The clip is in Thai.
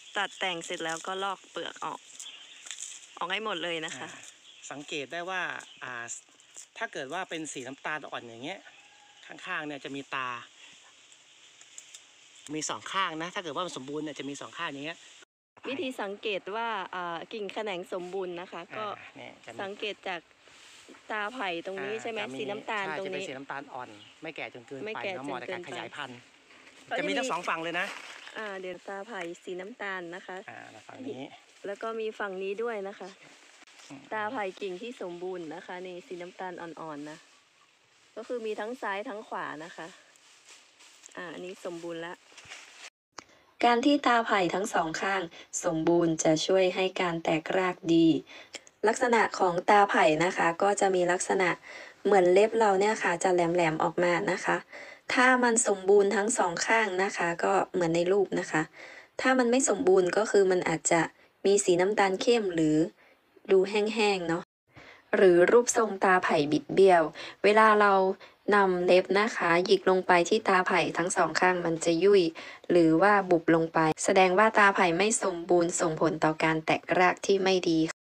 ตัดแต่งเสร็จแล้วก็ลอกเปลือกออกให้หมดเลยนะคะสังเกตได้ว่าถ้าเกิดว่าเป็นสีน้ำตาลอ่อนอย่างเงี้ยข้างๆเนี่ยจะมีตามีสองข้างนะถ้าเกิดว่ามันสมบูรณ์เนี่ยจะมีสองข้างอย่างเงี้ยวิธีสังเกตว่ากิ่งแขนงสมบูรณ์นะคะก็สังเกตจากตาไผ่ตรงนี้ใช่ไหมสีน้ำตาลตรงนี้จะเป็นสีน้ำตาลอ่อนไม่แก่จนเกินไปแล้วเหมาะในการขยายพันธุ์จะมีทั้งสองฝั่งเลยนะเดี๋ยวตาไผ่สีน้ำตาลนะคะฝั่งนี้แล้วก็มีฝั่งนี้ด้วยนะคะตาไผ่กิ่งที่สมบูรณ์นะคะนี่สีน้ำตาลอ่อนๆนะก็คือมีทั้งซ้ายทั้งขวานะคะอันนี้สมบูรณ์แล้วการที่ตาไผ่ทั้งสองข้างสมบูรณ์จะช่วยให้การแตกรากดีลักษณะของตาไผ่นะคะก็จะมีลักษณะเหมือนเล็บเราเนี่ยค่ะจะแหลมๆออกมานะคะถ้ามันสมบูรณ์ทั้งสองข้างนะคะก็เหมือนในรูปนะคะถ้ามันไม่สมบูรณ์ก็คือมันอาจจะมีสีน้ำตาลเข้มหรือดูแห้งๆเนาะหรือรูปทรงตาไผ่บิดเบี้ยวเวลาเรานำเล็บนะคะหยิกลงไปที่ตาไผ่ทั้งสองข้างมันจะยุ่ยหรือว่าบุบลงไปแสดงว่าตาไผ่ไม่สมบูรณ์ส่งผลต่อการแตกรากที่ไม่ดี